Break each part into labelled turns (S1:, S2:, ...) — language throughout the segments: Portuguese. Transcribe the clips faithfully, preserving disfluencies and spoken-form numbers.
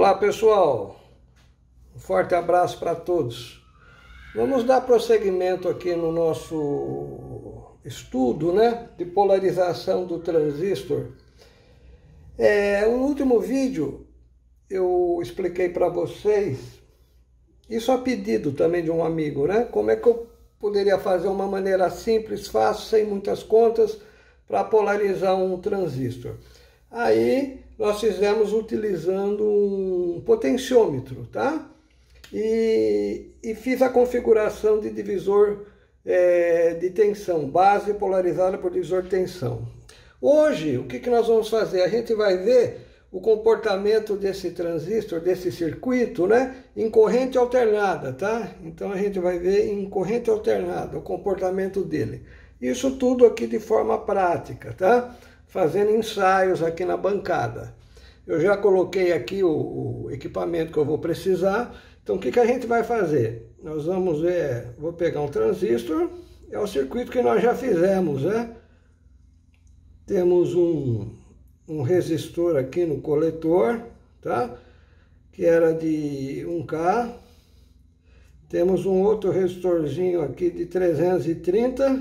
S1: Olá pessoal, um forte abraço para todos. Vamos dar prosseguimento aqui no nosso estudo, né, de polarização do transistor. É, no último vídeo eu expliquei para vocês, isso a pedido também de um amigo, né, como é que eu poderia fazer uma maneira simples, fácil, sem muitas contas, para polarizar um transistor. Aí nós fizemos utilizando um potenciômetro, tá? E, e fiz a configuração de divisor é, de tensão, base polarizada por divisor de tensão. Hoje, o que, que nós vamos fazer? A gente vai ver o comportamento desse transistor, desse circuito, né, em corrente alternada, tá? Então a gente vai ver em corrente alternada o comportamento dele. Isso tudo aqui de forma prática, tá? Fazendo ensaios aqui na bancada. Eu já coloquei aqui o, o equipamento que eu vou precisar. Então o que, que a gente vai fazer? Nós vamos ver, vou pegar um transistor, é o circuito que nós já fizemos, né? Temos um, um resistor aqui no coletor, tá? Que era de um K. Temos um outro resistorzinho aqui de trezentos e trinta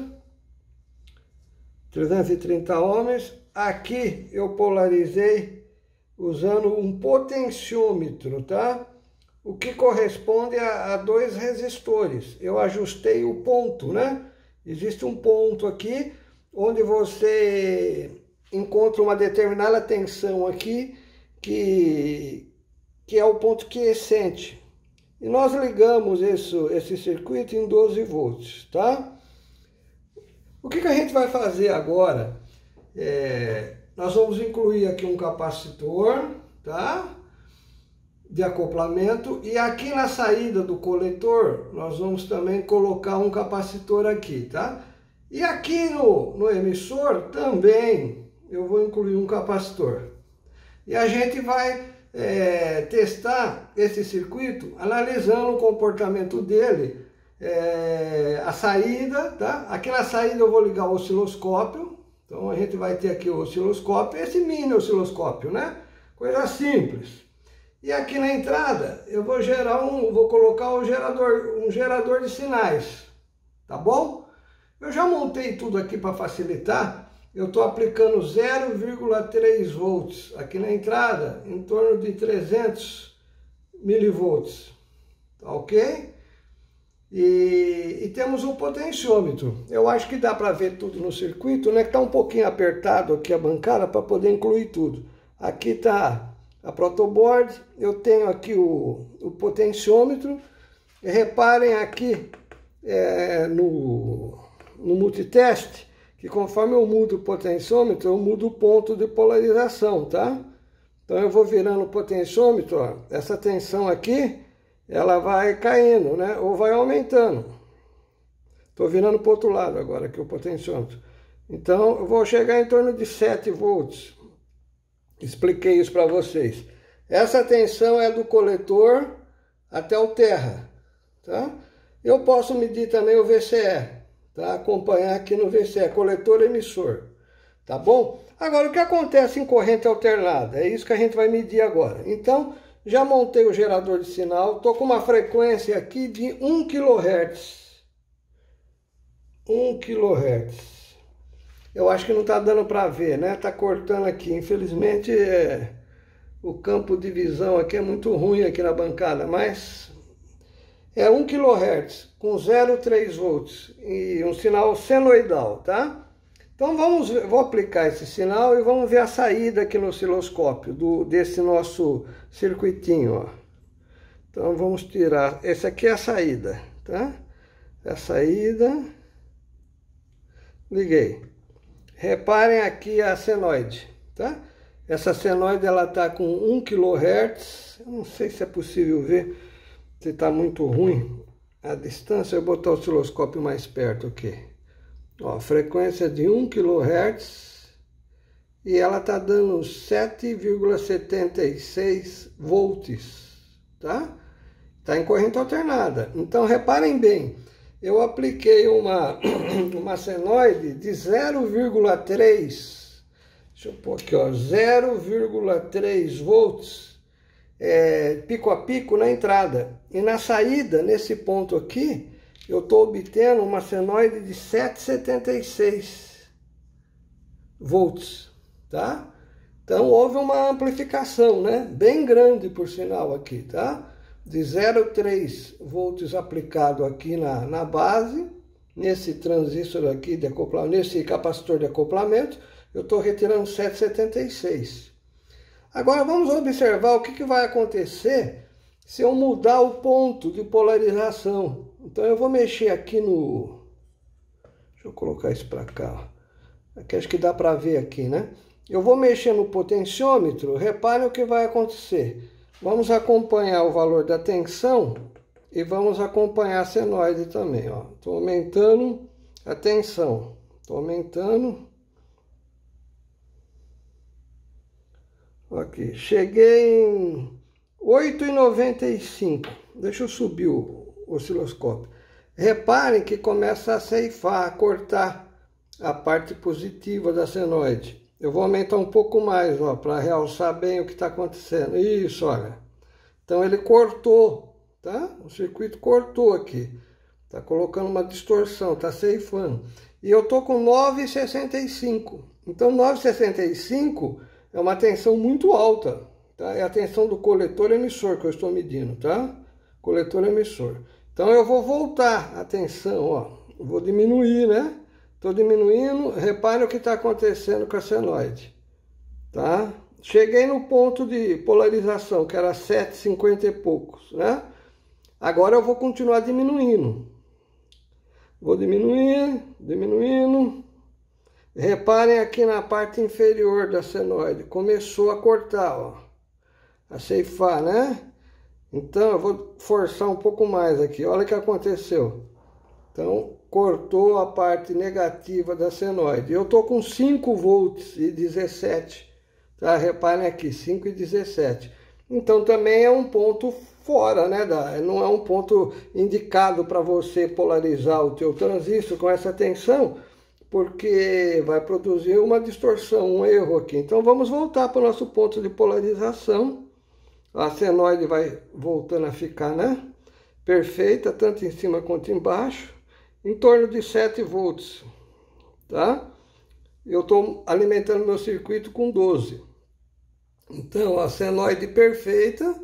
S1: ohms. Aqui eu polarizei usando um potenciômetro, tá? O que corresponde a, a dois resistores. Eu ajustei o ponto, né? Existe um ponto aqui onde você encontra uma determinada tensão aqui, que, que é o ponto quiescente. E nós ligamos esse, esse circuito em doze volts, tá? O que, que a gente vai fazer agora? É, nós vamos incluir aqui um capacitor, tá? De acoplamento, e aqui na saída do coletor nós vamos também colocar um capacitor aqui, tá? E aqui no, no emissor também eu vou incluir um capacitor. E a gente vai é, testar esse circuito analisando o comportamento dele, é, a saída, tá? Aqui na saída eu vou ligar o osciloscópio. Então a gente vai ter aqui o osciloscópio, esse mini osciloscópio, né? Coisa simples. E aqui na entrada eu vou gerar um, vou colocar um gerador, um gerador de sinais, tá bom? Eu já montei tudo aqui para facilitar. Eu estou aplicando zero vírgula três volts aqui na entrada, em torno de trezentos milivolts, tá ok? E, e temos um potenciômetro. Eu acho que dá para ver tudo no circuito, né? Que está um pouquinho apertado aqui a bancada para poder incluir tudo. Aqui está a protoboard, eu tenho aqui o, o potenciômetro. E reparem aqui é, no, no multiteste, que conforme eu mudo o potenciômetro, eu mudo o ponto de polarização, tá? Então eu vou virando o potenciômetro, ó, essa tensão aqui, ela vai caindo, né? Ou vai aumentando. Estou virando para o outro lado agora, aqui o potenciômetro. Então, eu vou chegar em torno de sete volts. Expliquei isso para vocês. Essa tensão é do coletor até o terra, tá? Eu posso medir também o V C E, tá? Acompanhar aqui no V C E, coletor emissor, tá bom? Agora, o que acontece em corrente alternada? É isso que a gente vai medir agora. Então, já montei o gerador de sinal, estou com uma frequência aqui de um quilohertz. um quilohertz. Eu acho que não está dando para ver, né? Está cortando aqui. Infelizmente, é... o campo de visão aqui é muito ruim aqui na bancada, mas é um quilohertz com zero vírgula três volts e um sinal senoidal, tá? Então vamos, vou aplicar esse sinal e vamos ver a saída aqui no osciloscópio do, desse nosso circuitinho, ó. Então vamos tirar, esse aqui é a saída, tá? É a saída, liguei. Reparem aqui a senoide, tá? Essa senoide ela tá com um quilohertz, eu não sei se é possível ver, se está muito ruim a distância, eu vou botar o osciloscópio mais perto aqui. Ó, frequência de um quilohertz e ela está dando sete vírgula setenta e seis volts, tá? Está em corrente alternada. Então, reparem bem, eu apliquei uma, uma senoide de zero vírgula três, deixa eu pôr aqui, ó, zero vírgula três volts é, pico a pico na entrada. E na saída, nesse ponto aqui, eu estou obtendo uma senoide de sete vírgula setenta e seis volts, tá? Então houve uma amplificação, né? Bem grande por sinal aqui, tá? De zero vírgula três volts aplicado aqui na, na base, nesse transistor aqui de acoplamento, nesse capacitor de acoplamento, eu estou retirando sete vírgula setenta e seis. Agora vamos observar o que, que vai acontecer se eu mudar o ponto de polarização. Então eu vou mexer aqui no... Deixa eu colocar isso para cá. Aqui acho que dá para ver aqui, né? Eu vou mexer no potenciômetro, repare o que vai acontecer. Vamos acompanhar o valor da tensão e vamos acompanhar a senoide também, ó. Estou aumentando a tensão, estou aumentando. Aqui, cheguei em oito vírgula noventa e cinco. Deixa eu subir o osciloscópio. Reparem que começa a ceifar, a cortar a parte positiva da senoide. Eu vou aumentar um pouco mais, ó, para realçar bem o que está acontecendo. Isso, olha. Então ele cortou, tá? O circuito cortou aqui. Tá colocando uma distorção, tá ceifando. E eu tô com nove vírgula sessenta e cinco. Então nove vírgula sessenta e cinco é uma tensão muito alta, tá? É a tensão do coletor emissor que eu estou medindo, tá? Coletor emissor. Então eu vou voltar a tensão, ó. Eu vou diminuir, né? Estou diminuindo, repare o que está acontecendo com a senoide, tá? Cheguei no ponto de polarização, que era sete vírgula cinquenta e poucos, né? Agora eu vou continuar diminuindo. Vou diminuir, diminuindo. Reparem aqui na parte inferior da senoide, começou a cortar, ó. A ceifar, né? Então eu vou forçar um pouco mais aqui, olha o que aconteceu. Então, cortou a parte negativa da senoide. Eu estou com cinco volts e dezessete, tá? Reparem aqui, cinco e dezessete. Então também é um ponto fora, né? Da, não é um ponto indicado para você polarizar o teu transistor com essa tensão, porque vai produzir uma distorção, um erro aqui. Então vamos voltar para o nosso ponto de polarização. A senoide vai voltando a ficar, né? Perfeita, tanto em cima quanto embaixo. Em torno de sete volts, tá? Eu estou alimentando meu circuito com doze. Então, a senoide perfeita,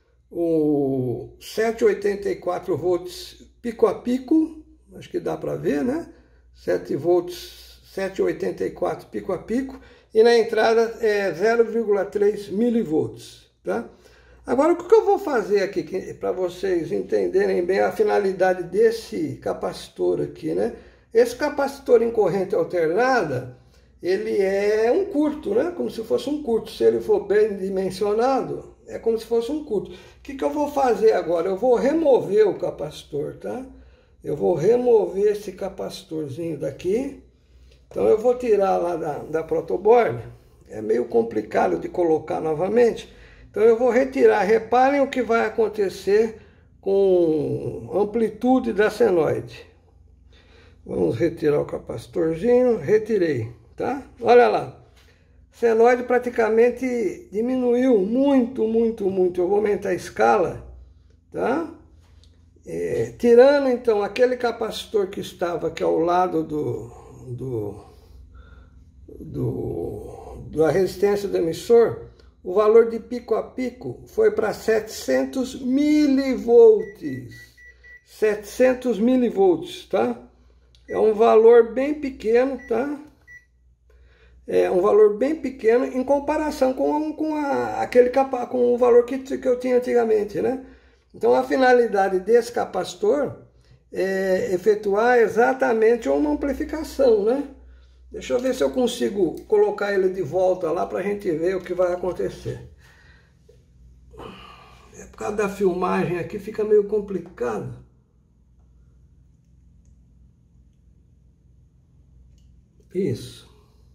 S1: o sete vírgula oitenta e quatro volts pico a pico, acho que dá para ver, né? sete volts, sete vírgula oitenta e quatro pico a pico, e na entrada é zero vírgula três milivolts, tá? Agora, o que eu vou fazer aqui para vocês entenderem bem a finalidade desse capacitor aqui, né? Esse capacitor em corrente alternada, ele é um curto, né? Como se fosse um curto. Se ele for bem dimensionado, é como se fosse um curto. O que, que eu vou fazer agora? Eu vou remover o capacitor, tá? Eu vou remover esse capacitorzinho daqui. Então eu vou tirar lá da, da protoboard. É meio complicado de colocar novamente. Então eu vou retirar, reparem o que vai acontecer com a amplitude da senoide. Vamos retirar o capacitorzinho, retirei, tá? Olha lá, senoide praticamente diminuiu muito, muito, muito. Eu vou aumentar a escala, tá? É, tirando então aquele capacitor que estava aqui ao lado do, do, do, da resistência do emissor, o valor de pico a pico foi para setecentos milivolts. setecentos milivolts, tá? É um valor bem pequeno, tá? É um valor bem pequeno em comparação com, com, a, aquele capa, com o valor que, que eu tinha antigamente, né? Então a finalidade desse capacitor é efetuar exatamente uma amplificação, né? Deixa eu ver se eu consigo colocar ele de volta lá para a gente ver o que vai acontecer. É por causa da filmagem aqui, fica meio complicado. Isso.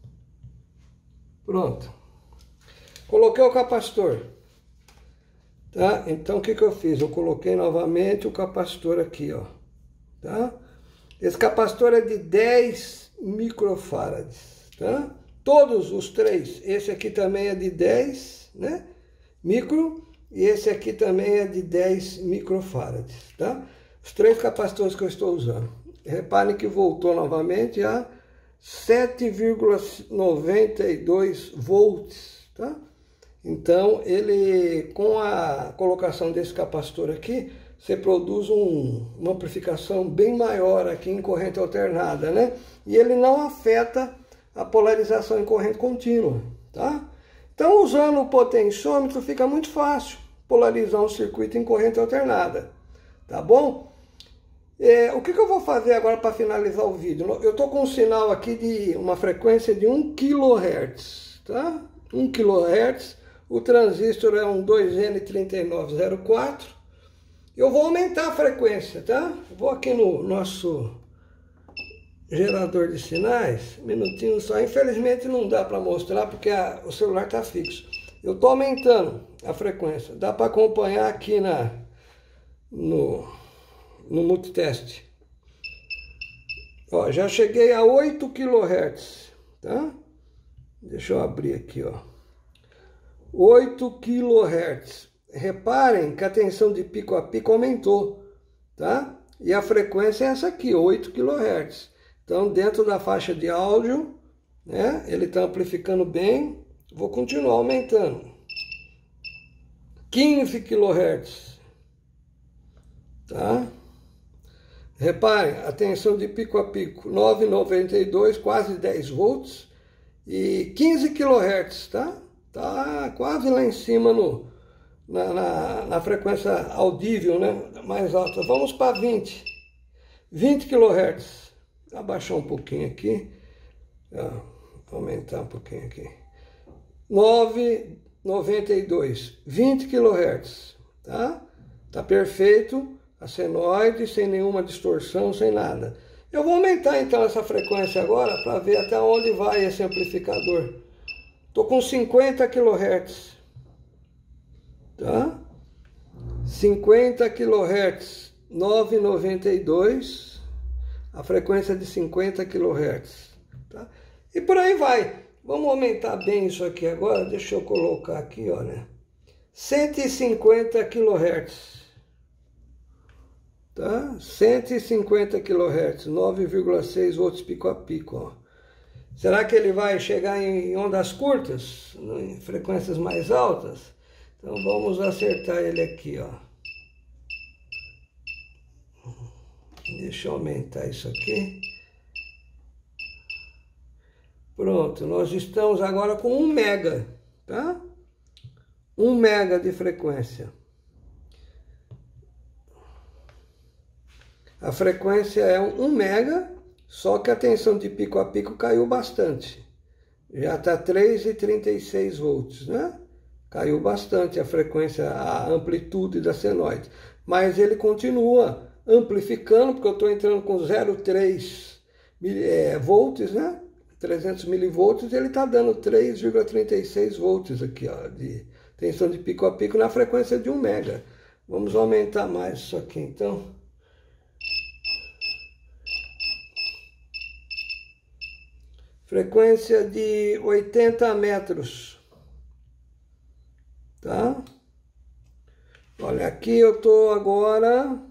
S1: Pronto. Coloquei o capacitor. Tá? Então o que, que eu fiz? Eu coloquei novamente o capacitor aqui, ó. Tá? Esse capacitor é de dez microfarads, tá? Todos os três, esse aqui também é de dez, né? Micro, e esse aqui também é de dez microfarads, tá? Os três capacitores que eu estou usando. Reparem que voltou novamente a sete vírgula noventa e dois volts, tá? Então, ele, com a colocação desse capacitor aqui, você produz um, uma amplificação bem maior aqui em corrente alternada, né? E ele não afeta a polarização em corrente contínua, tá? Então, usando o potenciômetro, fica muito fácil polarizar um circuito em corrente alternada, tá bom? É, o que, que eu vou fazer agora para finalizar o vídeo? Eu estou com um sinal aqui de uma frequência de um quilohertz, tá? um quilohertz, o transistor é um dois N três nove zero quatro. Eu vou aumentar a frequência, tá? Vou aqui no nosso gerador de sinais, um minutinho só. Infelizmente não dá para mostrar porque a, o celular está fixo. Eu estou aumentando a frequência. Dá para acompanhar aqui na, no, no multiteste. Ó, já cheguei a oito quilohertz, tá? Deixa eu abrir aqui, ó. oito quilohertz. Reparem que a tensão de pico a pico aumentou, tá? E a frequência é essa aqui, oito quilohertz. Então, dentro da faixa de áudio, né, ele está amplificando bem. Vou continuar aumentando. quinze quilohertz. Tá? Reparem, a tensão de pico a pico, nove vírgula noventa e dois, quase dez volts. E quinze quilohertz, tá? Tá quase lá em cima no, na, na, na frequência audível, né? Mais alta. Vamos para vinte. vinte quilohertz. Abaixar um pouquinho aqui. Ó, aumentar um pouquinho aqui. nove vírgula noventa e dois. vinte quilohertz. Tá? Tá perfeito. A senoide, sem nenhuma distorção, sem nada. Eu vou aumentar então essa frequência agora para ver até onde vai esse amplificador. Estou com cinquenta quilohertz. Tá? cinquenta quilohertz, nove vírgula noventa e dois. A frequência de cinquenta quilohertz. Tá? E por aí vai. Vamos aumentar bem isso aqui agora. Deixa eu colocar aqui, olha. cento e cinquenta quilohertz. Tá? cento e cinquenta quilohertz, nove vírgula seis volts pico a pico. Ó. Será que ele vai chegar em ondas curtas, em frequências mais altas? Então vamos acertar ele aqui, ó. Deixa eu aumentar isso aqui. Pronto, nós estamos agora com um mega, tá? um mega de frequência. A frequência é um mega, só que a tensão de pico a pico caiu bastante. Já está três vírgula trinta e seis volts, né? Caiu bastante a frequência, a amplitude da senoide. Mas ele continua amplificando, porque eu estou entrando com zero vírgula três é, volts, né? trezentos milivolts, ele está dando três vírgula trinta e seis volts aqui, ó, de tensão de pico a pico na frequência de um mega. Vamos aumentar mais isso aqui, então. Frequência de oitenta metros, tá? Olha, aqui eu estou agora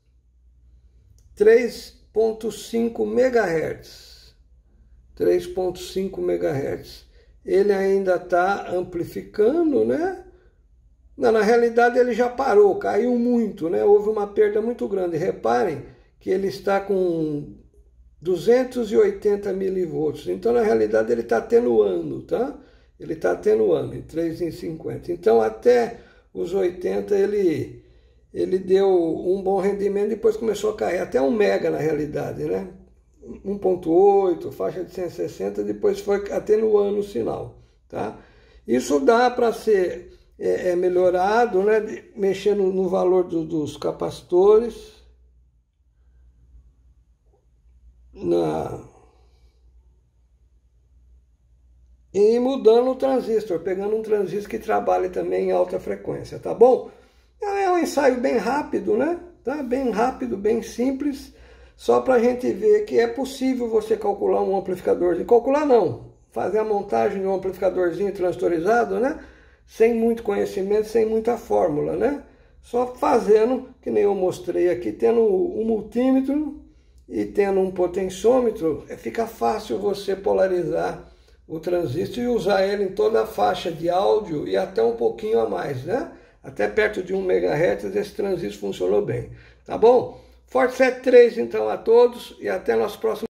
S1: três vírgula cinco megahertz, três vírgula cinco megahertz. Ele ainda está amplificando, né? Não, na realidade ele já parou, caiu muito, né? Houve uma perda muito grande. Reparem que ele está com duzentos e oitenta milivolts. Então, na realidade, ele está atenuando, tá? Ele está atenuando em três vírgula cinquenta. Então, até os oitenta, ele, ele deu um bom rendimento, depois começou a cair. Até um mega, na realidade, né? um ponto oito, faixa de cento e sessenta, depois foi atenuando o sinal, tá? Isso dá para ser é, é, melhorado, né? Mexendo no valor do, dos capacitores. Na... E mudando o transistor, pegando um transistor que trabalhe também em alta frequência, tá bom? É um ensaio bem rápido, né? Tá? Bem rápido, bem simples, só para a gente ver que é possível você calcular um amplificadorzinho. Calcular não, fazer a montagem de um amplificadorzinho transistorizado, né? sem muito conhecimento, sem muita fórmula, né? Só fazendo, que nem eu mostrei aqui, tendo um multímetro e tendo um potenciômetro, fica fácil você polarizar o transistor e usar ele em toda a faixa de áudio e até um pouquinho a mais, né? Até perto de um megahertz esse transistor funcionou bem. Tá bom? Forte setenta e três então a todos e até nosso próximo